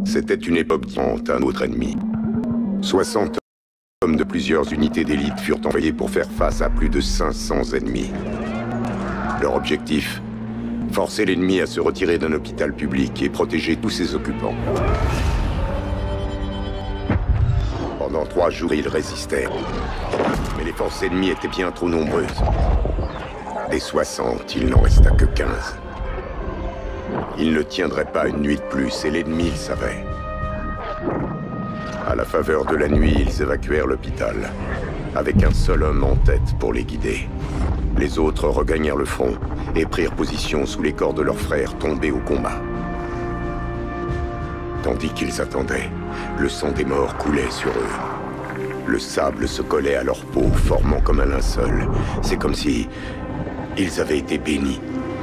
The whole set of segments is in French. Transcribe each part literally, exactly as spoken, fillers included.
C'était une époque différente, un autre ennemi. soixante hommes de plusieurs unités d'élite furent envoyés pour faire face à plus de cinq cents ennemis. Leur objectif? Forcer l'ennemi à se retirer d'un hôpital public et protéger tous ses occupants. Pendant trois jours, ils résistèrent. Mais les forces ennemies étaient bien trop nombreuses. Des soixante, il n'en resta que quinze. Ils ne tiendraient pas une nuit de plus, et l'ennemi le savait. À la faveur de la nuit, ils évacuèrent l'hôpital, avec un seul homme en tête pour les guider. Les autres regagnèrent le front et prirent position sous les corps de leurs frères tombés au combat. Tandis qu'ils attendaient, le sang des morts coulait sur eux. Le sable se collait à leur peau, formant comme un linceul. C'est comme si ils avaient été bénis.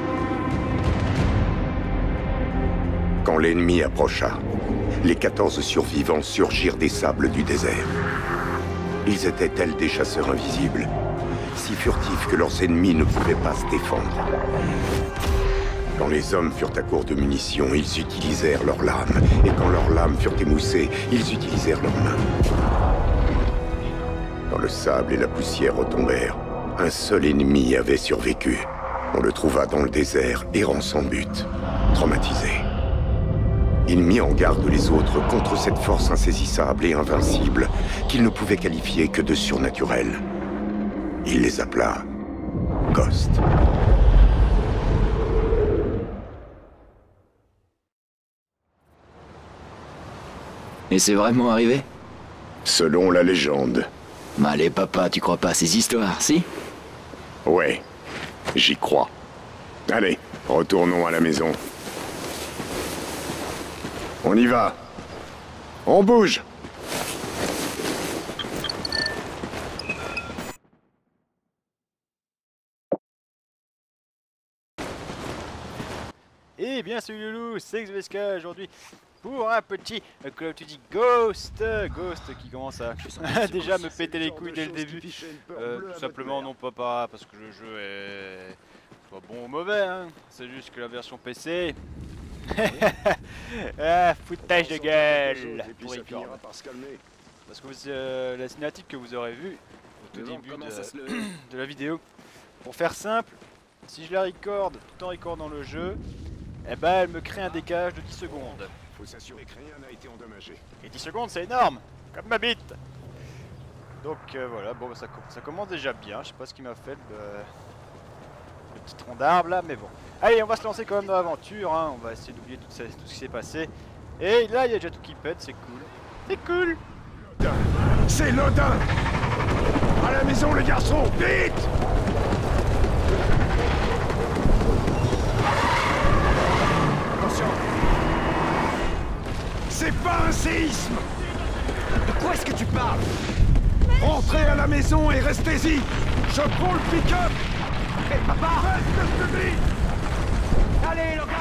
Quand l'ennemi approcha, les quatorze survivants surgirent des sables du désert. Ils étaient tels des chasseurs invisibles, si furtifs que leurs ennemis ne pouvaient pas se défendre. Quand les hommes furent à court de munitions, ils utilisèrent leurs lames. Et quand leurs lames furent émoussées, ils utilisèrent leurs mains. Quand le sable et la poussière retombèrent, un seul ennemi avait survécu. On le trouva dans le désert, errant sans but, traumatisé. Il mit en garde les autres contre cette force insaisissable et invincible qu'il ne pouvait qualifier que de surnaturelle. Il les appela Ghost. Et c'est vraiment arrivé? Selon la légende. Mais allez papa, tu crois pas à ces histoires, si? Ouais, j'y crois. Allez, retournons à la maison. On y va. On bouge. Eh bien salut les loulous, c'est Xveska aujourd'hui pour un petit Call of Duty Ghost. Ghost qui commence à déjà me péter les couilles dès le début. Euh, tout simplement non pas par, parce que le jeu est soit bon ou mauvais, hein. C'est juste que la version P C... ah, foutage de gueule pour Record. Parce que vous, euh, la cinématique que vous aurez vue au tout début de, de la vidéo, pour faire simple, si je la record tout en recordant le jeu, eh ben elle me crée un décalage de dix secondes. Faut s'assurer que rien n'a été endommagé. Et dix secondes c'est énorme, comme ma bite. Donc euh, voilà, bon ça, ça commence déjà bien, je sais pas ce qui m'a fait le, le petit tronc d'arbre là, mais bon. Allez, on va se lancer quand même dans l'aventure, hein. On va essayer d'oublier tout, tout ce qui s'est passé. Et là il y a déjà tout qui pète, c'est cool. C'est cool. C'est Lodin. À la maison le garçon, vite. C'est pas un séisme! De quoi est-ce que tu parles? Entrez à la maison et restez-y! Je prends le pick-up! Hé, hey, papa! Reste de vie! Allez, Logan!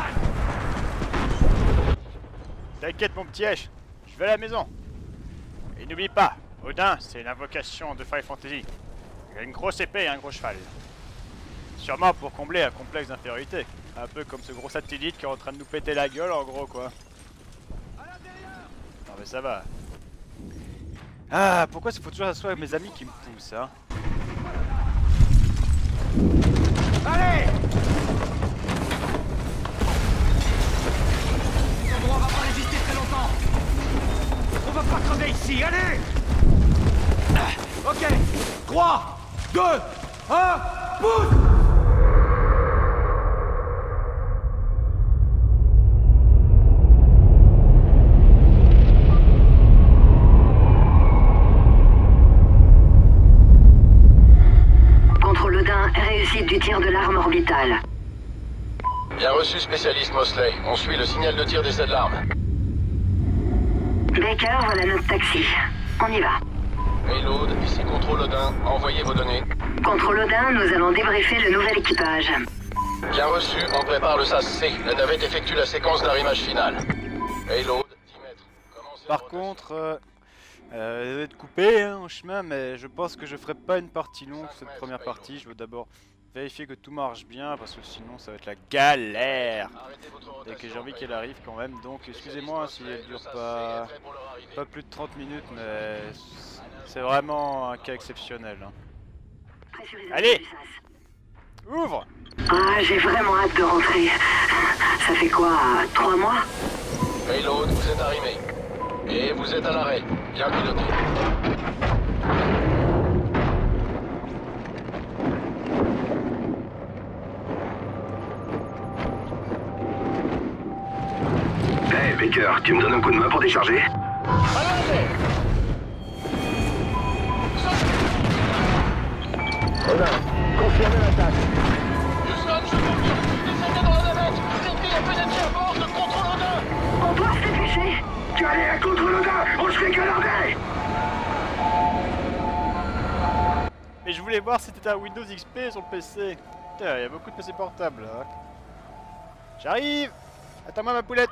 T'inquiète mon petit H, je vais à la maison. Et n'oublie pas, Odin, c'est une invocation de Final Fantasy. Il a une grosse épée et un gros cheval. Sûrement pour combler un complexe d'infériorité. Un peu comme ce gros satellite qui est en train de nous péter la gueule en gros quoi. Non mais ça va. Ah, pourquoi il faut toujours que ce soit mes amis qui me poussent, hein? Allez! Cet endroit va pas résister très longtemps. On va pas crever ici, allez! Ah, ok, trois, deux, un, pousse! Réussite du tir de l'arme orbitale. Bien reçu, spécialiste Mosley. On suit le signal de tir d'essai de l'arme. Baker, voilà notre taxi. On y va. Reload, ici Contrôle Odin. Envoyez vos données. Contrôle Odin, nous allons débriefer le nouvel équipage. Bien reçu, on prépare le S A S C. La navette effectue la séquence d'arrimage finale. Reload, dix mètres. Commencez Par contre... Euh... Euh, elle va être coupée hein, en chemin, mais je pense que je ferai pas une partie longue cette première partie. Je veux d'abord vérifier que tout marche bien parce que sinon ça va être la galère. Arrêtez votre Et rotation, que j'ai envie qu'elle Payload. arrive quand même. Donc excusez-moi si elle dure Le pas, sas C est prêt pour leur arrivée. pas plus de trente minutes, mais c'est vraiment un cas exceptionnel. hein. Pressurisation Allez. du sas. Ouvre! Ah, j'ai vraiment hâte de rentrer. Ça fait quoi, trois mois? Payload, vous êtes arrimé. Et vous êtes à l'arrêt. Bien piloté. Hey Baker, tu me donnes un coup de main pour décharger? Allez! Odin, confirmez l'attaque. Houston, je confirme. Descendez dans la navette. L'ennemi est pénétré à bord de contrôle Odin. On doit se dépêcher. Tu allais à contre l'Odin, on se fait galarder. Mais je voulais voir si c'était un Windows X P sur le P C. Putain, il y a beaucoup de P C portables là. J'arrive! Attends-moi ma poulette!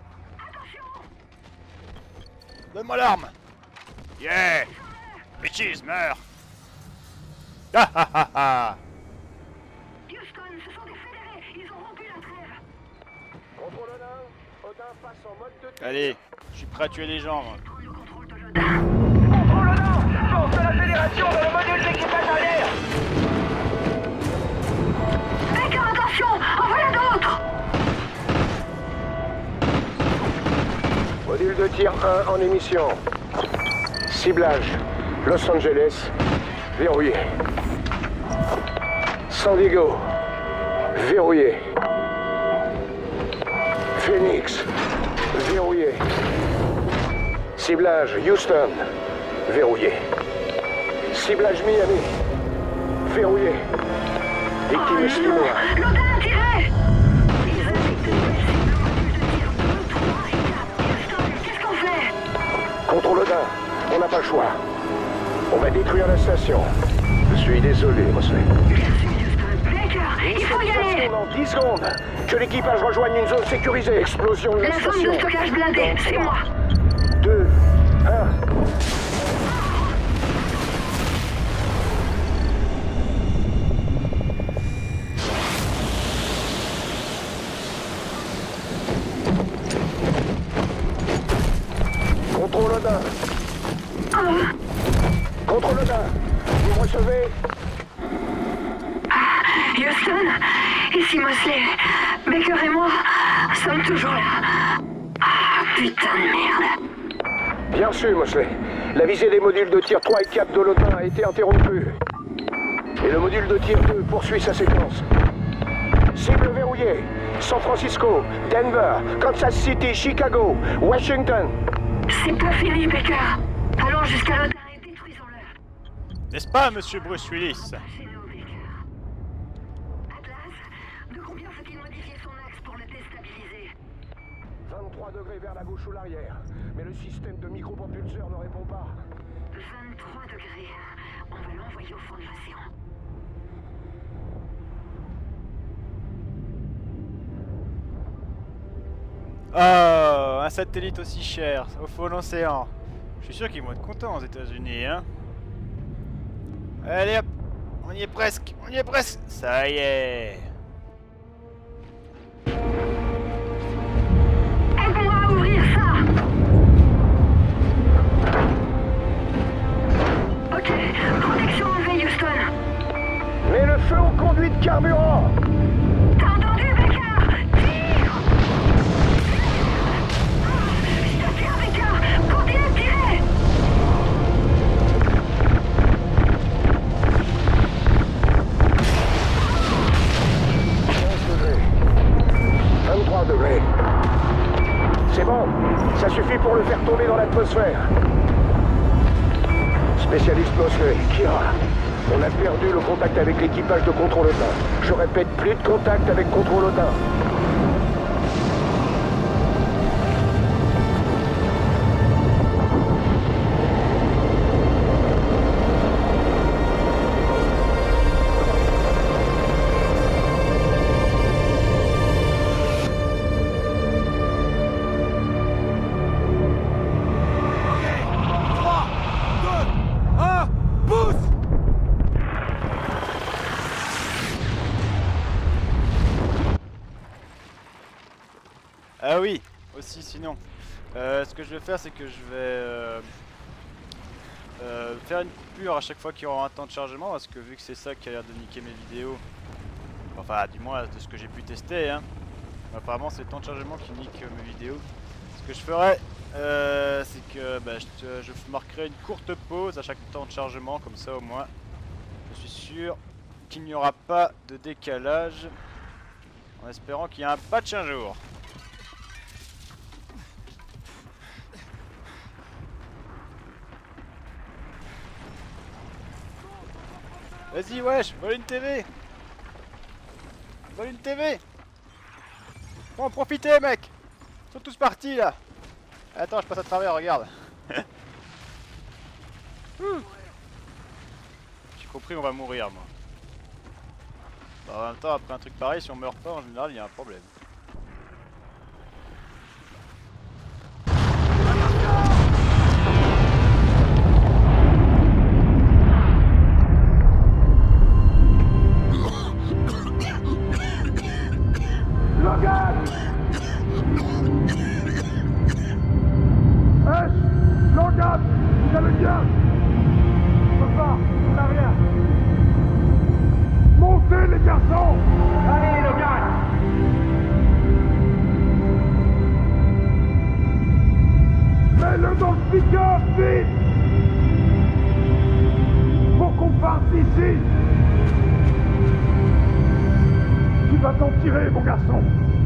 Donne-moi l'arme! Yeah! Bitches, meurs! Ah ah ah ah! Houston, ce sont des fédérés. Ils ont rompu la trêve. Contrôle Odin, Odin passe en mode de tir. Allez, je suis prêt à tuer les gens. moi. Prends le contrôle de l'Odin. Contrôle Odin! Force de la Fédération dans le module d'équipage arrière! Baker, attention! En voilà d'autres! Module de tir un en émission. Ciblage, Los Angeles, verrouillé. San Diego, verrouillé. Phoenix, verrouillé. Ciblage, Houston, verrouillé. Ciblage Miami, verrouillé. Victime estimée. L'Odin a tiré! Ils indiquent de nouvelles cibles au module de tir deux, trois et quatre. Houston, qu'est-ce qu'on fait? Contrôle Odin, on n'a pas le choix. On va détruire la station. Je suis désolé, Mosley. Merci, Houston. Baker, il faut y aller! Dans dix secondes, que l'équipage rejoigne une zone sécurisée. Explosion de la, La zone station. de stockage blindée, c'est moi. deux, un. Contrôle Odin. Contrôle Odin. Vous me recevez? Houston, ici Mosley. Baker et moi sommes toujours là. Ah, putain de merde. Bien sûr, Mosley. La visée des modules de tir trois et quatre de l'Odin a été interrompue. Et le module de tir deux poursuit sa séquence. Cible verrouillée. San Francisco, Denver, Kansas City, Chicago, Washington. C'est pas fini, Baker. Allons jusqu'à l'Odin et détruisons-le. N'est-ce pas, monsieur Bruce Willis? Lâchez-le, Baker. Atlas, de combien faut-il modifier son axe pour le déstabiliser? vingt-trois degrés vers la gauche ou l'arrière. Mais le système de micropropulseur ne répond pas. vingt-trois degrés. On va l'envoyer au fond de l'océan. Oh, un satellite aussi cher, au fond de l'océan. Je suis sûr qu'ils vont être contents aux États-Unis, hein. Allez hop, on y est presque, on y est presque. Ça y est. Aide-moi à ouvrir ça. Ok, protection enlevée, Houston. Mets le feu aux conduits de carburant. T'as entendu, Baker? Tire! Je te tiens, Baker! Continue de tirer! quinze degrés. vingt-trois degrés. C'est bon. Ça suffit pour le faire tomber dans l'atmosphère. Spécialiste Mosley, Kira. On a perdu le contact avec l'équipage de Contrôle Odin. Je répète, plus de contact avec Contrôle Odin. trois, deux, un, pousse! Ah oui, aussi sinon. Euh, ce que je vais faire, c'est que je vais euh, euh, faire une coupure à chaque fois qu'il y aura un temps de chargement, parce que vu que c'est ça qui a l'air de niquer mes vidéos, enfin du moins de ce que j'ai pu tester, hein, apparemment c'est le temps de chargement qui nique euh, mes vidéos. Ce que je ferai, euh, c'est que bah, je, te, je marquerai une courte pause à chaque temps de chargement, comme ça au moins je suis sûr qu'il n'y aura pas de décalage, en espérant qu'il y ait un patch un jour. Vas-y wesh, vole une T V. Vole une T V. Faut en profiter mec. Ils sont tous partis là. Attends, je passe à travers, regarde. J'ai compris, on va mourir moi. En même temps, après un truc pareil, si on meurt pas, en général, il y a un problème. Logan! H! Logan! Vous allez bien? Je peux pas, on n'a rien. Montez les garçons! Allez Logan! Mets-le dans le pick-up, vite! Faut qu'on parte d'ici! Tu vas t'en tirer, mon garçon!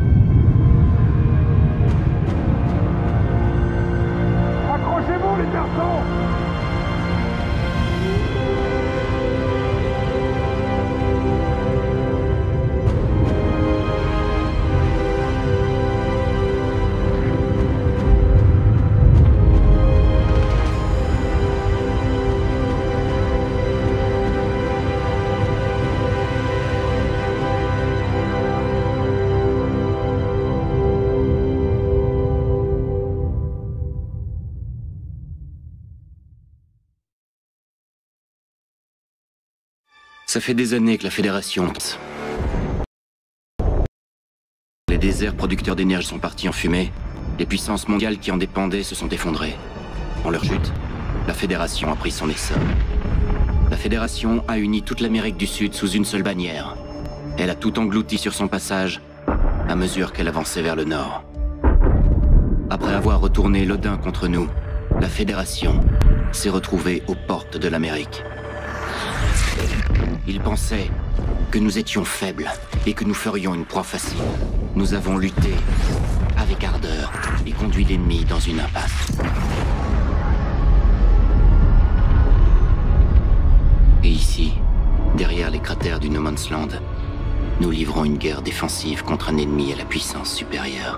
Accrochez-vous, les garçons! Ça fait des années que la Fédération... Les déserts producteurs d'énergie sont partis en fumée. Les puissances mondiales qui en dépendaient se sont effondrées. En leur chute, la Fédération a pris son essor. La Fédération a uni toute l'Amérique du Sud sous une seule bannière. Elle a tout englouti sur son passage, à mesure qu'elle avançait vers le nord. Après avoir retourné l'Odin contre nous, la Fédération s'est retrouvée aux portes de l'Amérique. Ils pensaient que nous étions faibles et que nous ferions une proie facile. Nous avons lutté avec ardeur et conduit l'ennemi dans une impasse. Et ici, derrière les cratères du No Man's Land, nous livrons une guerre défensive contre un ennemi à la puissance supérieure.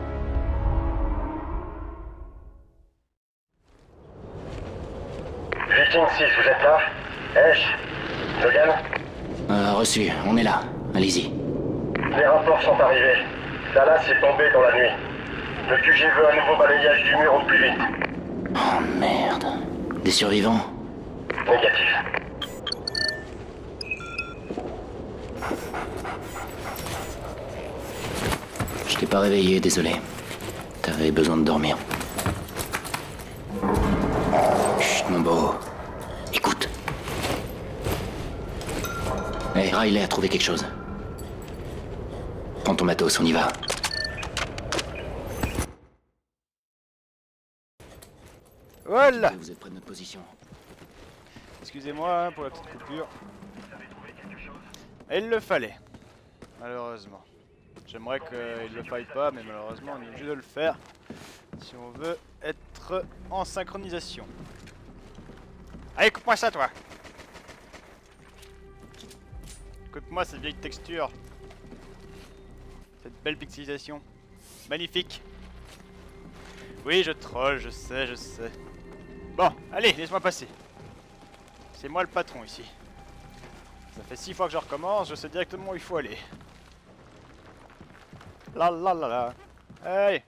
Viking six, vous êtes là? Esh? Logan? Euh, reçu, on est là. Allez-y. Les rapports sont arrivés. Dallas est tombé dans la nuit. Le Q G veut un nouveau balayage du mur au plus vite. Oh merde. Des survivants? Négatif. Je t'ai pas réveillé, désolé. T'avais besoin de dormir. Chut, mon beau. Écoute. Hey, Riley a trouvé quelque chose. Prends ton matos, on y va. Voilà. Vous êtes près de notre position. Excusez-moi hein, pour la petite coupure. Et il le fallait. Malheureusement. J'aimerais qu'il ne le faille pas, mais malheureusement on est obligé de le faire. Si on veut être en synchronisation. Allez, coupe-moi ça, toi. Coupe-moi cette vieille texture. Cette belle pixelisation. Magnifique. Oui, je troll, je sais, je sais. Bon, allez, laisse-moi passer. C'est moi le patron ici. Ça fait six fois que je recommence, je sais directement où il faut aller. La la la la. Hey.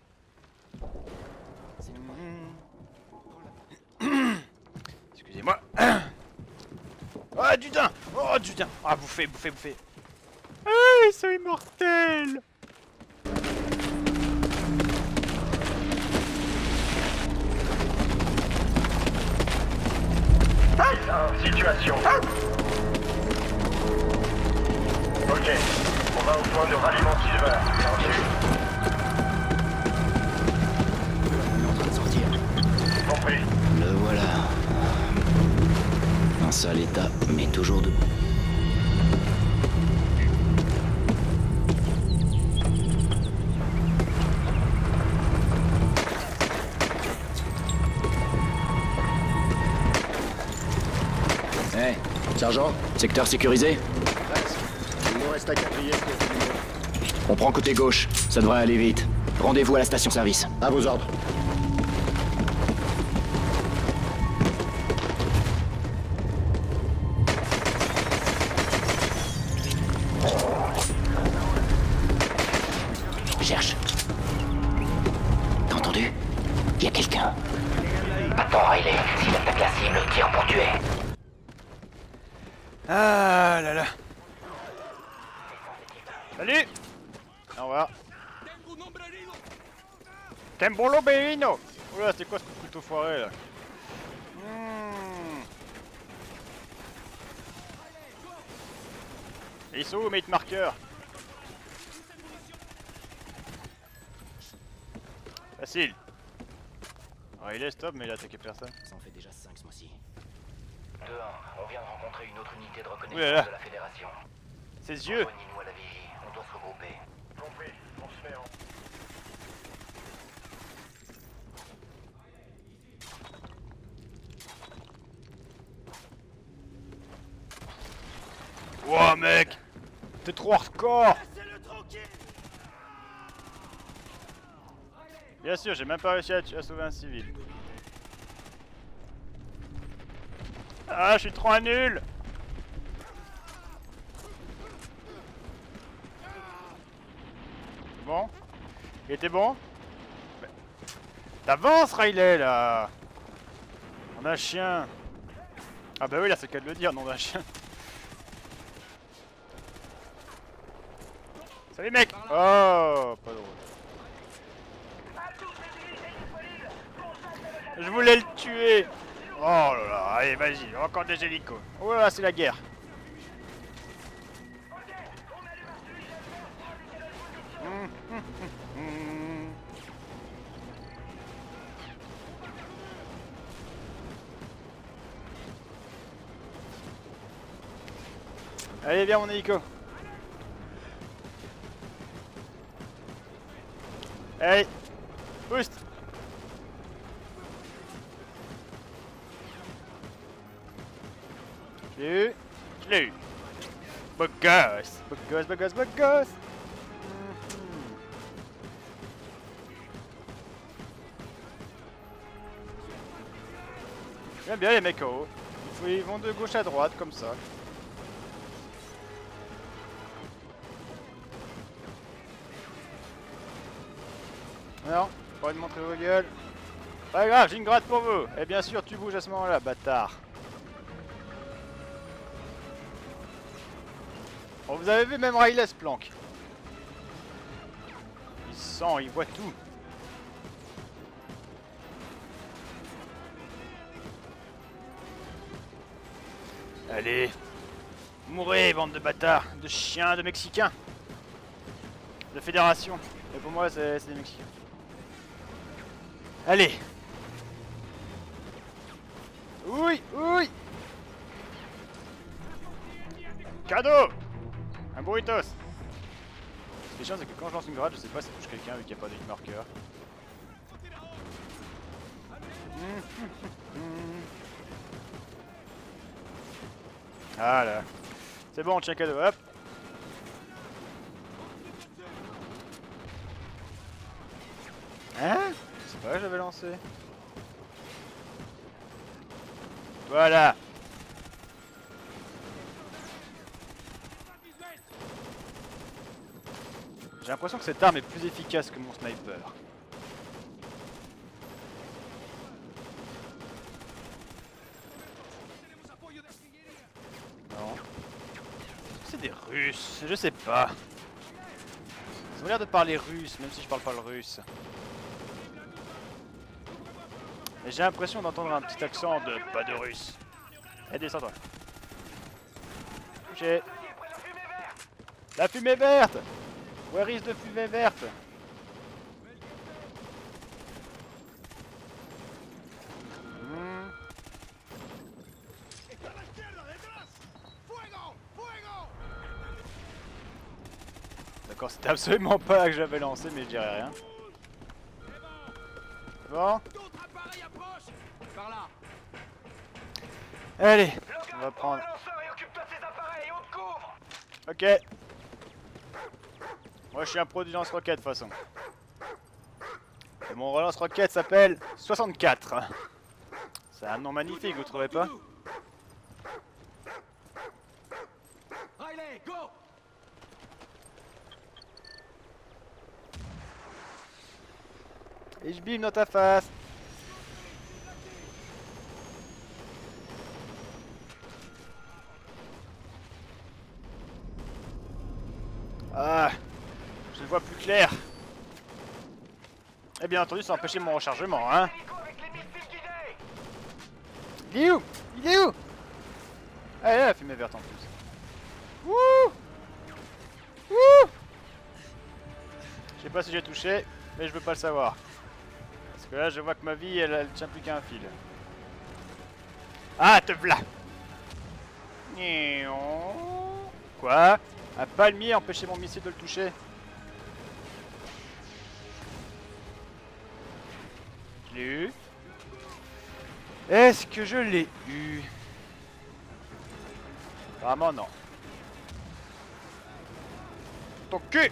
Excusez-moi. Oh, du daim. Oh, du daim. Ah, bouffez, bouffez, bouffez. Ah, ils sont immortels. Fédération. Ok, on va au point de ralliement Silver. Entendu. Il est en train de sortir. Compris. Le voilà. En sale état, mais toujours debout. Hey, sergent, secteur sécurisé. Il nous reste un quatrième pour finir. On prend côté gauche, ça devrait aller vite. Rendez-vous à la station-service. À vos ordres. Cherche. T'as entendu? Il y a quelqu'un. Attends, Riley. S'il attaque la cible, tire pour tuer. Ah là là. Salut. Au revoir. Tempo Loberino. Oula, c'était quoi ce coup de couteau foiré là? hmm. Ils sont où, mate marqueur? Facile. Ah, il est stop, mais il a attaqué personne. Ça en fait déjà cinq ce mois-ci. deux un, on vient de rencontrer une autre unité de reconnaissance Oulala. de la Fédération. Ses yeux. Rejoignez-nous à la vigie, on doit se regrouper. Compris, on se met en... Wow, mec. T'es trop hardcore. Bien sûr, j'ai même pas réussi à, à sauver un civil. Ah, je suis trop un nul. Bon. Il était bon. Mais... T'avances, Riley, là. On a un chien. Ah bah oui, là, c'est qu'à de le dire, nom d'un chien. Salut, mec. Oh, pas drôle. Je voulais le tuer. Oh là là, allez vas-y, encore des hélicos. Oh là là, c'est la guerre. Hum, hum, hum, hum. Allez, viens mon hélico. Allez, boost. Je l'ai eu. Je l'ai eu. Beau gosse. Beau gosse, beau gosse, beau gosse. J'aime bien les mecs en haut. Ils vont de gauche à droite comme ça. Non, pas envie de montrer vos gueules. Pas grave, j'ai une gratte pour vous. Et bien sûr, tu bouges à ce moment-là, bâtard. Bon, vous avez vu, même Riley se planque. Il sent, il voit tout. Allez. Mourez, bande de bâtards, de chiens, de Mexicains. De fédération. Et pour moi, c'est des Mexicains. Allez. Oui, oui. Cadeau. Un burritos. Ce qui est chiant, c'est que quand je lance une grade, je sais pas si ça touche quelqu'un vu qu'il n'y a pas de hit marqueur. Ah là. C'est bon, on tient cadeau, hop. Hein? C'est pas vrai que j'avais lancé. Voilà. J'ai l'impression que cette arme est plus efficace que mon sniper. Non. C'est des Russes, je sais pas. Ils ont l'air de parler russe, même si je parle pas le russe. Et j'ai l'impression d'entendre un petit accent de pas de russe. Eh, descends toi. touché. La fumée verte. Where is the fumée verte? hmm. D'accord, c'était absolument pas là que j'avais lancé, mais je dirais rien. Bon. Allez, on va prendre. Ok. Moi je suis un pro du lance-roquette de toute façon. Et mon relance-roquette s'appelle soixante-quatre. C'est un nom magnifique, vous trouvez pas? Riley, go! Et je bime dans ta face. Ah, je le vois plus clair. Et bien entendu, ça a empêché mon rechargement, hein. Il est où? Il est où? Ah, il a la fumée verte en plus. Wouh! Wouh! Je sais pas si j'ai touché, mais je veux pas le savoir. Parce que là, je vois que ma vie, elle, elle tient plus qu'à un fil. Ah, te v'là! Quoi? Un palmier a empêché mon missile de le toucher. Je l'ai eu. Est-ce que je l'ai eu? Apparemment non. Ton cul!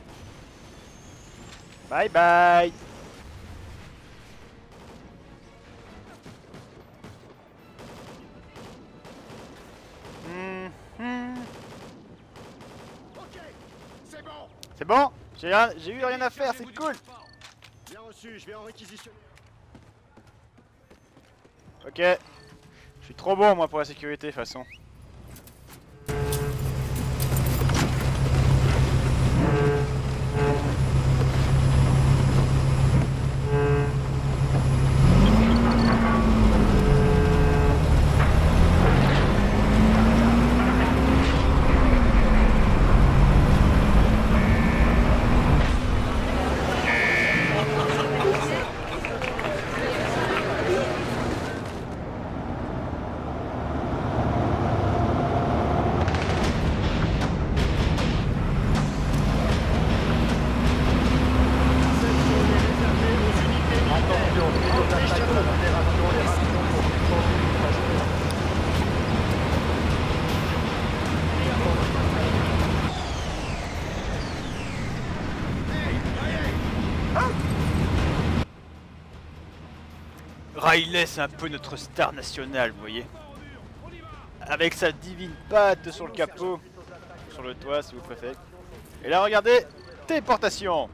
Bye bye! Mmh, mmh. Ok, c'est bon. C'est bon? J'ai rien- j'ai eu rien à faire, c'est cool! Bien reçu, je vais en réquisitionner. Ok. Je suis trop bon moi pour la sécurité de toute façon. Riley, c'est un peu notre star nationale, vous voyez. Avec sa divine patte sur le capot, sur le toit si vous préférez. Et là, regardez, téléportation.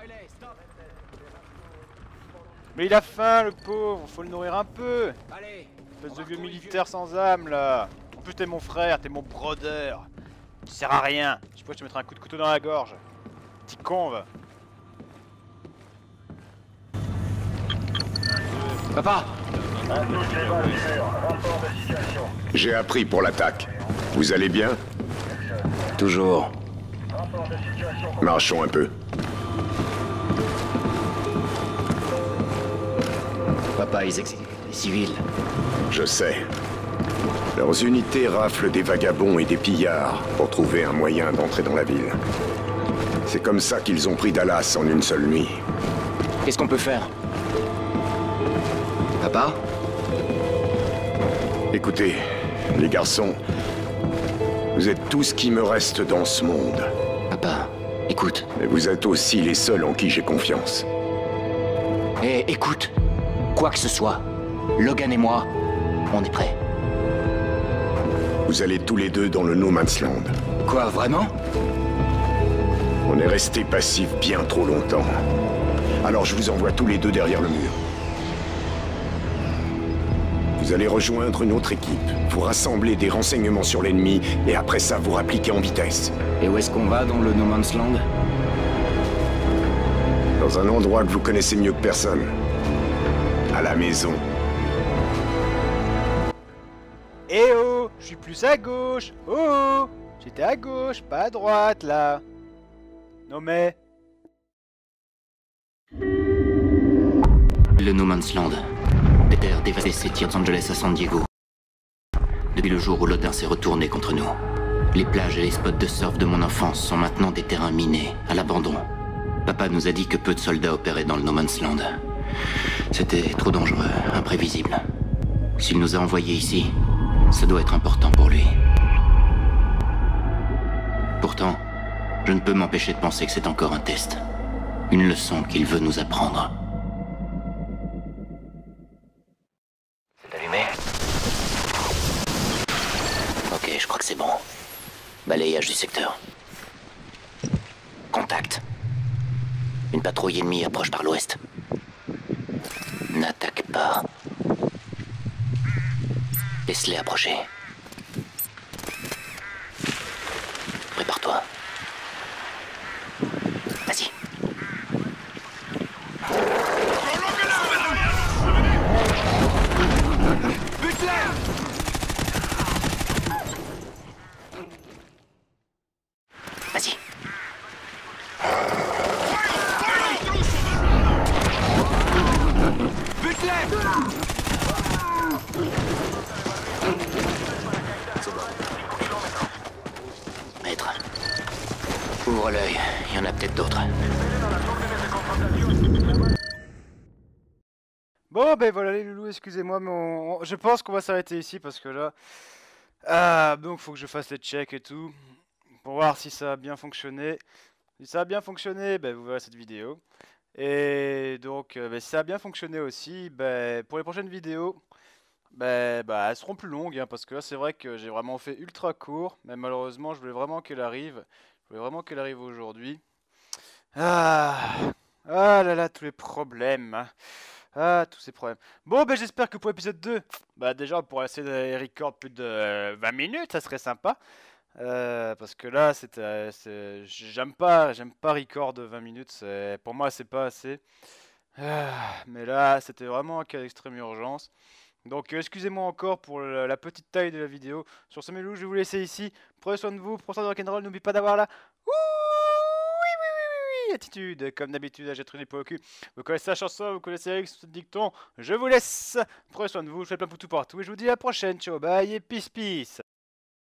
Mais il a faim, le pauvre, faut le nourrir un peu. Espèce de vieux militaire sans âme, là. En plus, t'es mon frère, t'es mon brother. Tu sers à rien. Je sais pas, je te mettrai un coup de couteau dans la gorge. Petit con, va. Papa! J'ai appris pour l'attaque. Vous allez bien? Toujours. Marchons un peu. Papa, ils exécutent les civils. Je sais. Leurs unités raflent des vagabonds et des pillards pour trouver un moyen d'entrer dans la ville. C'est comme ça qu'ils ont pris Dallas en une seule nuit. Qu'est-ce qu'on peut faire? Papa? Écoutez, les garçons, vous êtes tout ce qui me reste dans ce monde. Papa, écoute. Mais vous êtes aussi les seuls en qui j'ai confiance. Eh, écoute. Quoi que ce soit, Logan et moi, on est prêts. Vous allez tous les deux dans le No Man's Land. Quoi, vraiment? On est restés passifs bien trop longtemps. Alors je vous envoie tous les deux derrière le mur. Vous allez rejoindre une autre équipe, vous rassembler des renseignements sur l'ennemi, et après ça vous rappliquer en vitesse. Et où est-ce qu'on va dans le No Man's Land? Dans un endroit que vous connaissez mieux que personne. À la maison. Eh oh, Je suis plus à gauche. Oh, j'étais à gauche, pas à droite, là. Non mais... Le No Man's Land. Des terres dévastées tirent Los Angeles à San Diego. Depuis le jour où l'Odin s'est retourné contre nous, les plages et les spots de surf de mon enfance sont maintenant des terrains minés, à l'abandon. Papa nous a dit que peu de soldats opéraient dans le No Man's Land. C'était trop dangereux, imprévisible. S'il nous a envoyés ici, ça doit être important pour lui. Pourtant, je ne peux m'empêcher de penser que c'est encore un test. Une leçon qu'il veut nous apprendre. C'est allumé? Ok, je crois que c'est bon. Balayage du secteur. Contact. Une patrouille ennemie approche par l'ouest. N'attaque pas. Laisse-les approcher. Prépare-toi. Vas-y. Vas-y. Maître. Ouvre l'œil, il y en a peut-être d'autres. Bon, ben voilà les loulous, excusez-moi, mais on- on- je pense qu'on va s'arrêter ici parce que là... Ah, donc faut que je fasse les checks et tout, pour voir si ça a bien fonctionné. Si ça a bien fonctionné, ben vous verrez cette vidéo. Et donc, euh, ben, si ça a bien fonctionné aussi, ben, pour les prochaines vidéos, ben, bah, elles seront plus longues, hein, parce que là c'est vrai que j'ai vraiment fait ultra court, mais malheureusement je voulais vraiment qu'elle arrive. Je voulais vraiment qu'elle arrive aujourd'hui. Ah, ah là là, tous les problèmes, hein. Ah, tous ces problèmes. Bon, ben j'espère que pour l'épisode deux, bah déjà on pourrait essayer de record plus de euh, vingt minutes, ça serait sympa. Euh, parce que là, c'était, euh, c'est- j'aime pas, j'aime pas record de vingt minutes, c'est, pour moi c'est pas assez. Ah, mais là, c'était vraiment un cas d'extrême urgence. Donc euh, excusez-moi encore pour le- la petite taille de la vidéo. Sur ce, mes loups, je vais vous laisser ici. Prenez soin de vous, prenez soin de rock'n'roll, n'oubliez pas d'avoir la... Ouh, oui, oui, oui, oui, oui, attitude. Comme d'habitude, j'ai trop pour le cul. Vous connaissez la chanson, vous connaissez Alex, ce dicton. Je vous laisse. Prenez soin de vous, je fais plein de tout partout. Et je vous dis à la prochaine. Ciao, bye et peace, peace.